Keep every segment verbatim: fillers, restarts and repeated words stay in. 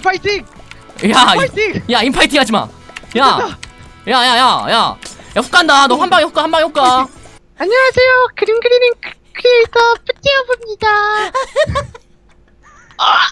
인파이팅! 야, 인파이팅! 야, 인파이팅 하지 마. 야, 야, 야, 야, 야, 야, 훅 간다. 너 한 방에 훅 가, 한 방에 훅 가. 안녕하세요. 그림 그리는 크리에이터 뿌띠어브입니다. 아!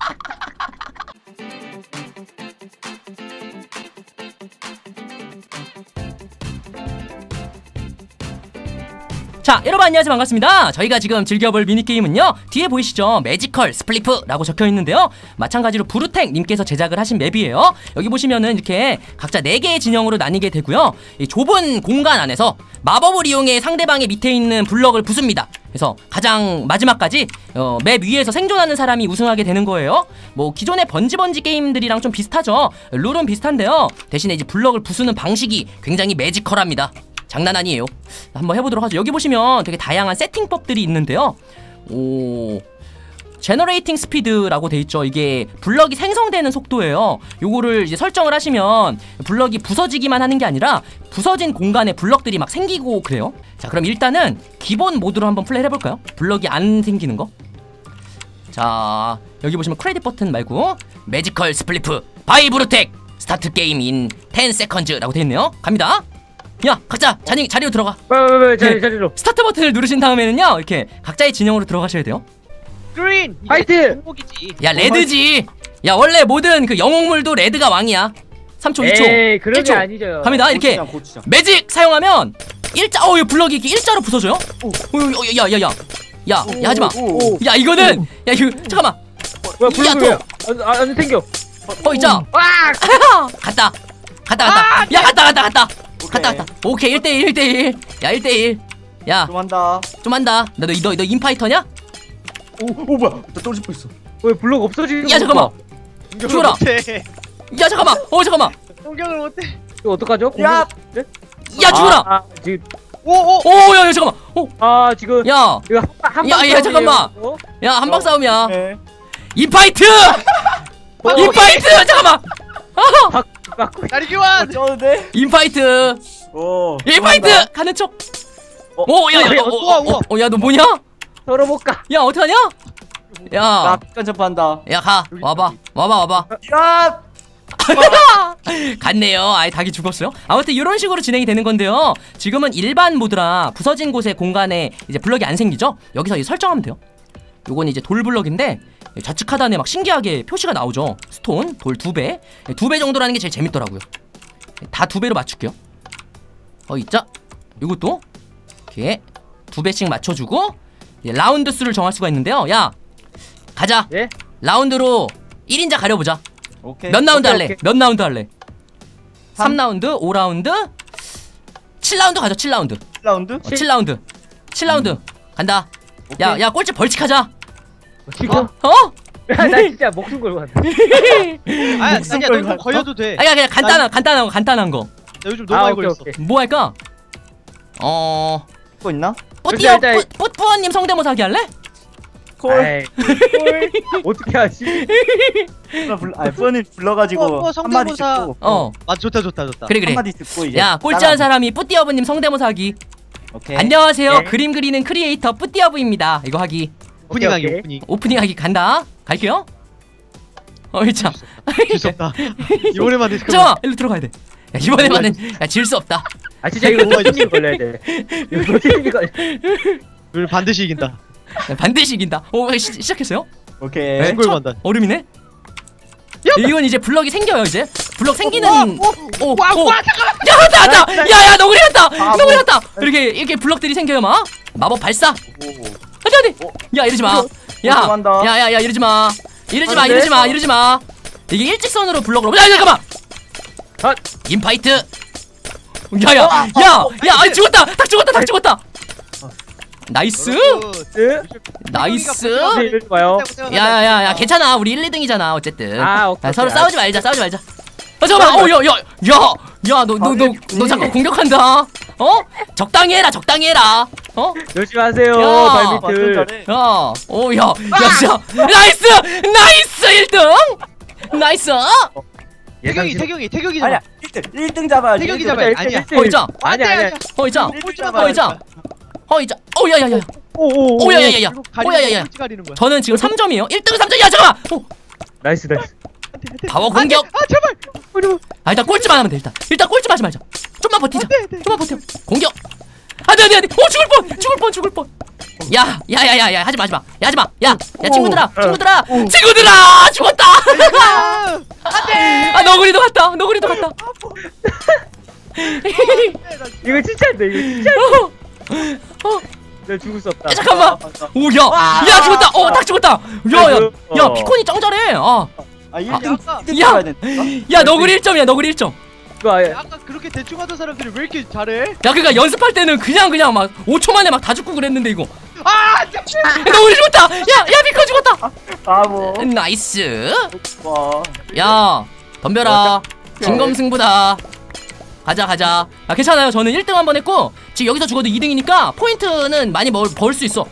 자, 여러분 안녕하세요. 반갑습니다. 저희가 지금 즐겨볼 미니게임은요, 뒤에 보이시죠? 매지컬 스플리프라고 적혀있는데요, 마찬가지로 부루텍 님께서 제작을 하신 맵이에요. 여기 보시면은 이렇게 각자 네 개의 진영으로 나뉘게 되고요, 이 좁은 공간 안에서 마법을 이용해 상대방의 밑에 있는 블럭을 부숩니다. 그래서 가장 마지막까지 어, 맵 위에서 생존하는 사람이 우승하게 되는 거예요. 뭐 기존의 번지번지 게임들이랑 좀 비슷하죠. 룰은 비슷한데요, 대신에 이제 블럭을 부수는 방식이 굉장히 매지컬합니다. 장난 아니에요. 한번 해보도록 하죠. 여기 보시면 되게 다양한 세팅법들이 있는데요, 오, 제너레이팅 스피드라고 돼있죠. 이게 블럭이 생성되는 속도예요. 요거를 이제 설정을 하시면 블럭이 부서지기만 하는 게 아니라 부서진 공간에 블럭들이 막 생기고 그래요. 자, 그럼 일단은 기본 모드로 한번 플레이를 해볼까요? 블럭이 안 생기는 거. 자, 여기 보시면 크레딧 버튼 말고 매지컬 스플리프 바이 브루텍 스타트 게임 인 텐 세컨즈라고 돼있네요. 갑니다. 야, 각자 자리, 자리로 들어가. 왜왜왜 자리 자리로. 스타트 버튼을 누르신 다음에는요, 이렇게 각자의 진영으로 들어가셔야 돼요. 그린! 화이트! 야, 레드지. 야, 원래 모든 그 영웅물도 레드가 왕이야. 삼 초, 이 초, 에이, 그런 일 초. 게 아니죠. 갑니다. 이렇게 고추장, 고추장. 매직 사용하면 일자, 어, 이 블럭이 이렇게 일자로 부서져요. 오, 오, 야, 야, 야, 야, 야, 하지 마. 오, 오. 야, 이거는, 야, 이거 잠깐만. 뭐야, 야, 블록이 왜? 안, 안 생겨. 어, 있자. 와! 갔다, 갔다, 갔다. 야, 갔다, 갔다, 갔다. 갔다, 갔다. 오케이, 일 대 일, 일 대 일. 야, 일 대 일. 야, 좀 한다. 좀 한다. 너, 너, 너, 너 인파이터냐? 오, 오 뭐야? 나 떨어질 뻔했어. 왜 블록 없어지는 야, 잠깐만. 공격을 죽어라. 못해. 야, 잠깐만. 어, 잠깐만. 공격을 못해. 이거 어떡하죠? 야! 네? 야, 죽어라. 아, 아, 지금 오오. 오, 야, 야, 잠깐만. 오, 아, 지금 야, 이거 한방 야, 야, 잠깐만. 야, 한방 싸움이야. 네. 인파이트! 어, 인파이트! 잠깐만! 아, 맞고. 다리 교환. 어쩌는데? 인파이트! 오. 인파이트! 가는 척! 어? 오, 야, 야, 야, 어, 우와, 어, 우와. 어, 어, 야, 너 뭐냐? 서로 못 가. 야, 어떡하냐? 나 야, pik간 점프한다. 야, 가. 와봐. 와봐, 와봐. 야! 갔네요. 아예 닭이 죽었어요. 아무튼 이런 식으로 진행이 되는 건데요, 지금은 일반 모드라 부서진 곳에 공간에 이제 블럭이 안 생기죠? 여기서 이제 설정하면 돼요. 요건 이제 돌 블럭인데 좌측 하단에 막 신기하게 표시가 나오죠. 스톤, 돌 두 배. 두 배 정도라는 게 제일 재밌더라고요. 다 두 배로 맞출게요. 어, 있자. 요것도 이렇게 두 배씩 맞춰주고 이제 라운드 수를 정할 수가 있는데요. 야, 가자. 예? 라운드로 일 인자 가려보자. 오케이. 몇 라운드 오케이, 할래? 오케이. 몇 라운드 할래? 삼 삼. 라운드, 오 라운드, 칠 라운드 가자. 칠 라운드. 칠 라운드? 어, 칠 라운드. 칠 라운드. 간다. 야, 오케이. 야, 꼴찌 벌칙하자. 지금? 어? 야, 나 진짜 목숨 걸고 왔네. 아야, 목숨 아니야, 걸고 너 갔어? 걸려도 돼. 아니, 그냥 간단한, 간단한 거, 간단한 거. 나 요즘 너무 아, 많이 오케이, 걸렸어. 오케이. 뭐 할까? 어, 또 있나? 뿌띠어, 일단, 일단- 뿌, 뿌뿌님 성대모사 하기 할래? 콜. 아이, 콜. 어떻게 하지? 불러, 아니 뻔히 불러가지고 어, 어, 한마디 성대모사. 듣고. 어, 아, 좋다, 좋다, 좋다. 그래, 그래. 한마디 듣고 이제. 야, 꼴찌한 따라하면 사람이 뿌띠어브님 성대모사 하기. 돼. 오케이. 안녕하세요. 네. 그림 그리는 크리에이터 뿌띠어브입니다. 이거 하기. 오프닝 하기, 오케이. 오프닝. 오프닝 하기 간다. 갈게요. 어, 자. 무섭다. 이번에만 해. 잠깐만, 일로 들어가야 돼. 야, 이번에만은 질 수 없다. 아, 진짜 이거 노티님 걸려야 돼. 이거 노티님이 걸려. 우리 반드시 이긴다. 야, 반드시 이긴다. 오, 시, 시작했어요? 오케이. 네. 골 간다. 얼음이네? 이건 이제 블럭이 생겨요. 이제 블럭 생기는. 오, 오, 와, 오. 와, 잠깐만. 야, 갔다, 갔다. 야, 야, 너구리 갔다. 아, 너구리 뭐. 갔다. 이렇게 이렇게 블럭들이 생겨요, 막. 마법 발사. 오. 어디 어디. 야, 이러지 마. 야, 들어간다. 야, 야, 야, 이러지 마. 이러지 마, 안 돼? 이러지 마, 이러지 마. 이게 일직선으로 블럭으로. 야, 잠깐만. 아. 인파이트. 야, 야, 야, 야, 아, 죽었다. 닭 죽었다, 닭 죽었다. 나이스. 네? 나이스. 네, 이리 와요. 야야야, 야, 괜찮아. 우리 일, 이 등이잖아. 어쨌든. 아, 오케이, 야, 서로 오케이. 싸우지 말자. 싸우지 말자. 아, 잠깐만. 어, 야, 야, 야, 야, 너, 너, 너, 너 잠깐 공격한다. 어? 적당히 해라. 적당히 해라. 어? 조심하세요, 야. 완전 발밑을. 잘해. 야, 오, 야, 야, 진짜. 나이스, 나이스 일 등. 나이스. 태경이, 태경이, 태경이 아니야. 잡아. 일 등. 일 등 잡아야지. 태경이 일 등. 잡아야 아니야. 어, 있자. 아니야, 아니야. 어, 있자. 일 등 어, 잡아야지. 있자. 어, 있자. 어, 야, 야, 야. 오오. 오, 야, 야, 야, 야. 가리는 오, 야, 야, 야. 꼴찌 가리는 거야. 저는 지금 삼 점이에요. 일 등 삼 점. 야, 잠깐만. 오, 나이스, 나이스. 파워 공격. 아 제발. 어려워. 아 일단 꼴찌만 하면 돼. 일단 일단 꼴찌만 하지 말자. 좀만 버티자. 안 돼, 안 돼. 좀만 버텨. 공격. 안돼 안돼 안돼. 오 죽을 뻔 죽을 뻔 죽을 뻔. 야 야 야 야 야 하지 마 하지 마. 야 하지 마. 야 야 친구들아 친구들아 친구들아 죽었다. 아, 안돼. 아 너구리도 갔다. 너구리도 갔다. 이거 진짜 안돼 이거 진짜 안돼. 어, 어, 내가 죽을 수 없다. 야, 잠깐만. 오야 야 죽었다. 어딱 죽었다. 야야야 피콘이 짱 잘해. 아. 아 일 등 아까- 일 등 야! 잡아야 된다. 야 너구리 일 점이야 너구리 일 점. 이거 아예 아까 그렇게 대충 하던 사람들이 왜 이렇게 잘해? 야 그니까 연습할 때는 그냥 그냥 막 오 초 만에 막 다 죽고 그랬는데 이거 아 진짜. 야, 너구리 죽었다. 야야 피콘 죽었다. 바보. 나이스. 와. 야 덤벼라. 진검승부다. 가자 가자. 아 괜찮아요. 저는 일 등 한 번 했고 지금 여기서 죽어도 이 등이니까 포인트는 많이 벌 수 있어.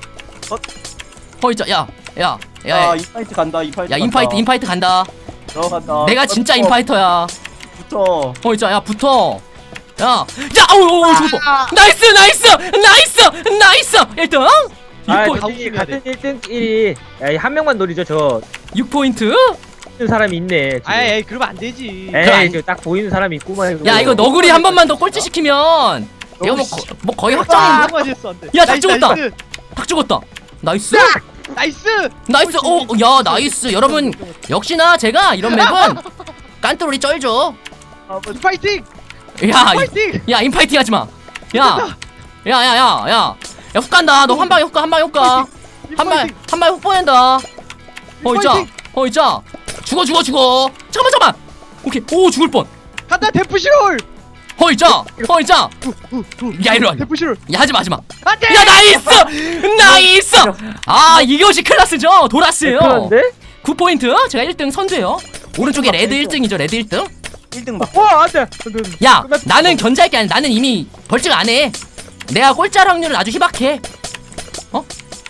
어 있자. 야야야 야, 야, 야 인파이트 간다. 인파이트. 야 인파이트 인파이트 간다. 들어간다. 내가 진짜 인파이터야. 붙어. 어 있자. 야 붙어. 야, 야, 어우, 어우, 죽을 뻔. 나이스, 나이스, 나이스, 나이스. 일 등. 아 육 포인트. 솔직히 같은 일 등끼리 한 명만 노리죠. 저 육 포인트. 있는 사람이 있네. 지금. 아이 에이 그러면 안 되지. 그럼 안- 에이 지금 딱 보이는 사람이 있구만. 야, 이거 너구리 한 번만 더 꼴찌 시키면 이거 뭐, 거, 뭐 거의 확정인데. 너무 맛있어 안 돼. 야, 닭 나이스, 죽었다. 나이스. 닭 죽었다. 나이스. 나이스. 나이스. 오, 야, 나이스. 여러분, 역시나 제가 이런 맵은 깐뚜로리 쩔죠. 파이팅. 야, 파이팅. 이- 야, 인파이팅 하지 마. 야, 야, 야, 야, 야, 야, 훅 간다. 너 한 방에 훅 가, 한 방에 훅 가. 한 방에, 한 방에 훅 보낸다. 어, 있자. 어, 있자. 죽어, 죽어, 죽어. 잠깐만, 잠깐만. 오케이. 오, 죽을 뻔. 간다 데프시롤. 어, 있자. 어, 있자. 야, 이리 와. 데프시롤. 야, 하지 마, 하지 마. 안돼. 야, 나이스! 나이스! 아, 이것이 클라스죠? 도라스예요. 그런데? 구 포인트. 제가 일 등 선두예요. 오른쪽에 레드 일 등이죠. 레드 일 등. 일 등 막. 와 안돼. 야, 나는 견제할 게 아니라 나는 이미 벌칙 안 해. 내가 꼴찌할 확률은 아주 희박해. 어?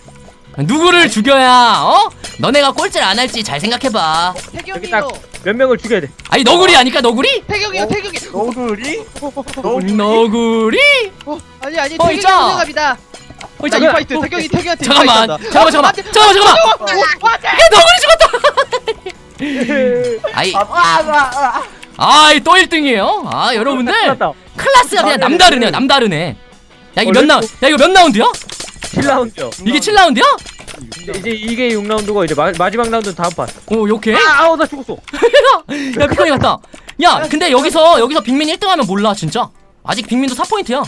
누구를 죽여야 어? 너네가 꼴찌를 안 할지 잘 생각해봐. 여기 딱 태경이요. 몇 명을 죽여야 돼. 아니 너구리 아니까 너구리? 태경이요 태경이. 너구리? 너구리? 어 아니 아니 어, 태경이 있자. 생각합니다. 어, 있자. 인파이트 어, 태경이 태경한테 잠깐만, 인파이트 잠깐만, 잠깐만, 한다. 잠깐만, 잠깐만. 어, 안돼. 야, 너구리 죽었다. 아이, 아, 아, 아. 아이 또 일 등이에요. 아 여러분들 끝났다. 클래스가 그냥 남다르네요. 남다르네. 야 이거 몇 라운? 야 이거 몇 라운드야? 칠 라운드요. 이게 칠 라운드야? 이제 이게 육 라운드고 이제 마, 마지막 라운드는 다음 판. 오 요렇게? 아, 아우 나 죽었어. 야 피카이 갔다. 야 근데 여기서 여기서 빅민 일 등 하면 몰라 진짜. 아직 빅민도 사 포인트야.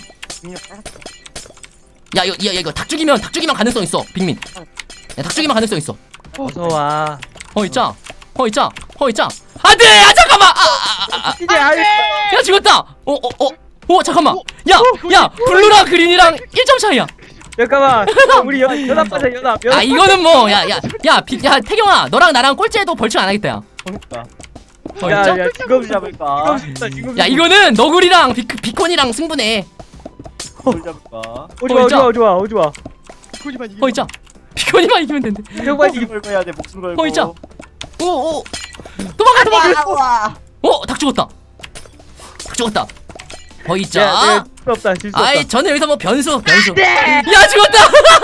야 이거 야, 야 이거 닭 죽이면 닭 죽이면 가능성 있어 빅민. 야 닭 죽이면 가능성 있어. 어서 와. 어 있자. 어 있자. 어 있자. 안돼. 아 잠깐만. 아, 아, 아, 아. 이제 알. 야 죽었다. 어 어 어. 어 잠깐만. 야 야 블루랑 그린이랑 일 점 차이야. 잠깐만. 우리 연 연합하자 연합. 아 이거는 뭐 야 야 야 비, 야 태경아 너랑 나랑 꼴찌해도 벌칙 안 하겠다 야. 어 야, 있자. 야, 지금 잡을까? 지금 지금. 야 이거는 너구리랑 비, 비콘이랑 승부네. 뭘 잡을까? 어 좋아 있자. 좋아 좋아 어 좋아. 비콘이만 이기면 어 있자. 비콘이만 이기면 된대. 정말 목숨 걸고 해야 돼. 목숨 걸고. 어 있자. 오오 도망가 도망가. 와. 어닭 죽었다. 닭 죽었다. 어 야, 있자. 네, 질수 없다 질수 없다. 아이 저는 여기서 뭐 변수 변수. 야 죽었다.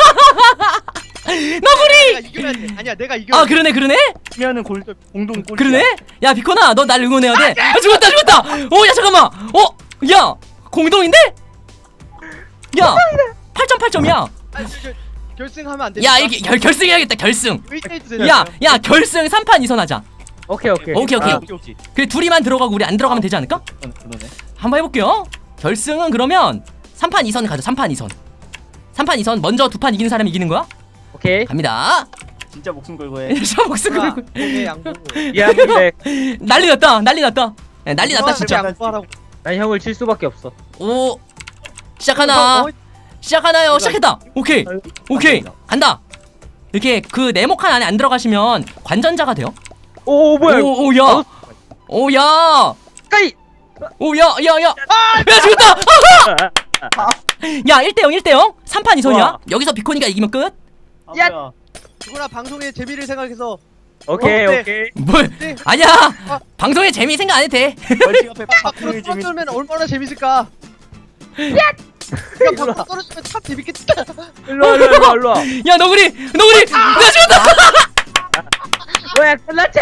너구리. 내가 이기면 돼. 아니야 내가 이겨. 아 그러네 그러네. 면은 골 공동 골. 그러네. 야 비콘아 너 날 응원해야 돼. 아, 죽었다 죽었다. 어 야 잠깐만. 어야 공동인데? 야 팔 점 팔 점이야. 아니, 저, 저, 결승하면 안 돼. 야 이게 결, 결승해야겠다 결승. 야 야 결승 삼 판 이 선 하자. 오케이 오케이. 오케이 오케이. 아, 오케이 오케이. 그 둘이만 들어가고 우리 안 들어가면 되지 않을까? 그러네. 한번 해볼게요. 결승은 그러면 삼 판 이 선 가자. 삼 판 이 선. 삼 판 이 선 먼저 두 판 이기는 사람이 이기는 거야? 오케이. 갑니다. 진짜 목숨 걸고 해. 저 목숨 걸고. 양보해 양보. 야 근데 난리 났다. 난리 났다. 야, 난리 났다 진짜. 양보하라고. 난 형을 칠 수밖에 없어. 오 시작하나? 어, 어, 시작하나요? 시작했다. 오케이 오케이 간다. 이렇게 그 네모칸 안에 안 들어가시면 관전자가 돼요. 오 뭐야? 이거. 오, 오야 오야 까이. 오야 야야 야 죽었다. 야 일 대 영 일 대 영 삼 판 이 선이야. 우와. 여기서 비코니가 이기면 끝. 야. 누구나 방송의 재미를 생각해서 오케이 어, 네. 오케이. 뭘 네. 아니야 방송의 재미 생각 안 해도 돼. 벌칙 앞에 밖으로 박수를 재밌. 떨어지면 얼마나 재밌을까? 야! 밖으로 떨어지면 참 재밌겠다. 일로 와 일로 와 일로 와. 야 너구리 너구리 나 죽었다. 뭐야 끝났지?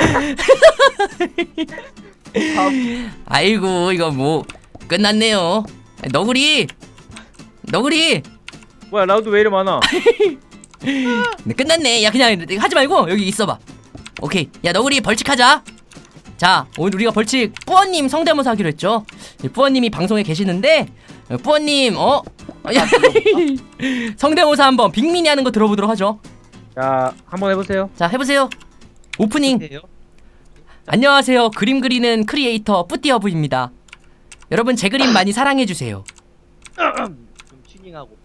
아이고 이거 뭐 끝났네요. 너구리 너구리 뭐야 라운드 왜 이리 많아? 네, 끝났네. 야 그냥 하지 말고 여기 있어봐. 오케이. 야 너구리 벌칙하자. 자 오늘 우리가 벌칙 뿌어님 성대모사 하기로 했죠. 뿌어님이 방송에 계시는데 뿌어님 어? 야, 성대모사 한번 빅민이 하는 거 들어보도록 하죠. 자 한번 해보세요. 자 해보세요. 오프닝. 안녕하세요. 그림 그리는 크리에이터 뿌띠어브입니다. 여러분 제 그림 많이 사랑해주세요. 좀 튜닝하고.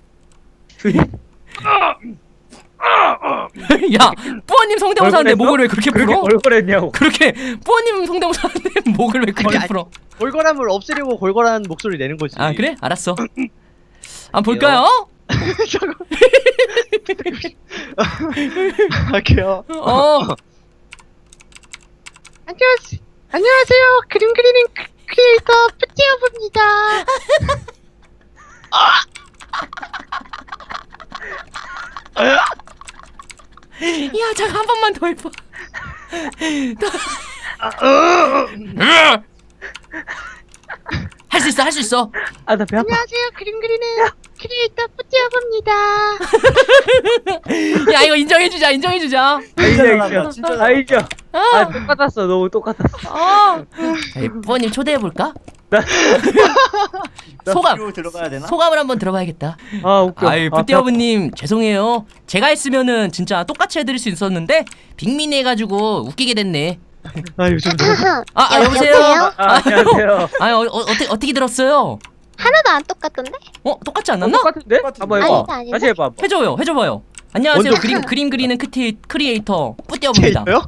야 뿌어님 성대모사 하는데 목을 왜 그렇게 그렇게 풀어? 얼굴했냐고. 그렇게 뿌어님 성대모사 하는데 목을 왜 그렇게 아니, 풀어? 골골함을 없애려고 골골한 목소리 내는 거지. 아 그래? 알았어. 한번 볼까요? 할게요. 어. 안녕하세요. 안녕하세요. 그림 그리는 크- 크리에이터 뿌띠어브입니다. 야 잠깐 한 번만 더 해봐. 할 수 있어 할 수 있어. 아나 배 아파. 안녕하세요. 그림 그리는 크리에이터 뿌띠어브입니다. 야 이거 인정해주자 인정해주자. 인정 인정. 진짜 진짜 아 인정. 어. 아 똑같았어 너무 똑같았어. 어. 부모님 초대해볼까? 소감 학교 들어가야 되나? 소감을 한번 들어봐야겠다. 아 웃겨. 아이 아, 뿌띠어브님 죄송해요. 제가 했으면은 진짜 똑같이 해드릴 수 있었는데 빅민이 해가지고 웃기게 됐네. 아 요즘 아, 아 여보세요. 여보세요? 아, 안녕하세요. 아 어, 어, 어떻게 어떻게 들었어요? 하나도 안 똑같던데? 어 똑같지 어, 않았나? 똑같은데? 똑같은데? 한번 해봐. 아니다, 아니다. 다시 해봐. 한번. 해줘요 해줘봐요. 안녕하세요. 먼저- 그림 그림 그리는 크티, 크리에이터 뿌띠어브입니다. 있어요?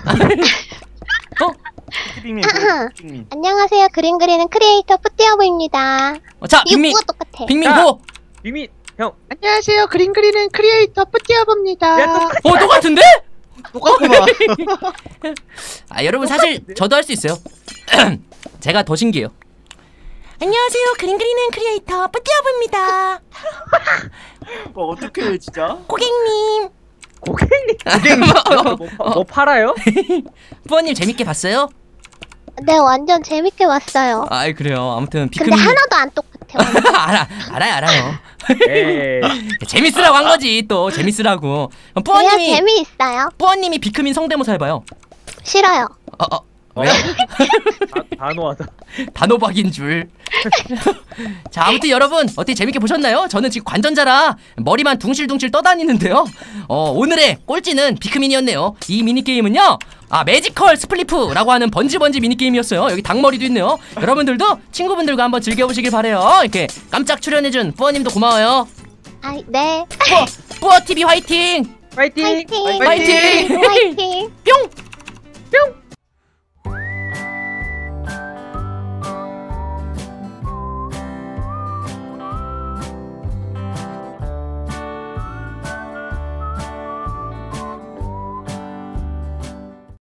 빅민 빅민. 안녕하세요. 그림 그리는 크리에이터 뿌띠어브입니다. 어, 자 이거 빅민 뭐가 똑같아? 빅민 자. 고. 미미 형. 안녕하세요. 그림 그리는 크리에이터 뿌띠어브입니다. 야 똑같. 어 똑같은데? 똑같구만. 아 여러분 사실 저도 할 수 있어요. 제가 더 신기해요. 안녕하세요. 그림 그리는 크리에이터 뿌띠어브입니다. 뭐 어떻게 진짜? 고객님. 고객님. 어, 뭐, 뭐 팔아요? 뿌어님 재밌게 봤어요? 네, 완전 재밌게 봤어요. 아이 그래요. 아무튼 근데 비크민 하나도 안 똑같아요. 알아 알아요 알아요. 에이. 재밌으라고 한 거지 또 재밌으라고. 그럼 그래야 뿌어님이 재미있어요. 뿌어님이 비크민 성대모사 해봐요. 싫어요. 어, 어, 어? 왜요? 다, 단호하다. 단호박인 줄. 자 아무튼 여러분 어떻게 재밌게 보셨나요? 저는 지금 관전자라 머리만 둥실둥실 떠다니는데요. 어 오늘의 꼴찌는 비크민이었네요. 이 미니게임은요 아 매지컬 스플리프라고 하는 번지번지 미니게임이었어요. 여기 닭머리도 있네요. 여러분들도 친구분들과 한번 즐겨보시길 바래요. 이렇게 깜짝 출연해준 뿌어님도 고마워요. 아, 네. 뿌어 뿌어티비 화이팅. 파이팅. 화이팅. 화이팅! 화이팅. 뿅.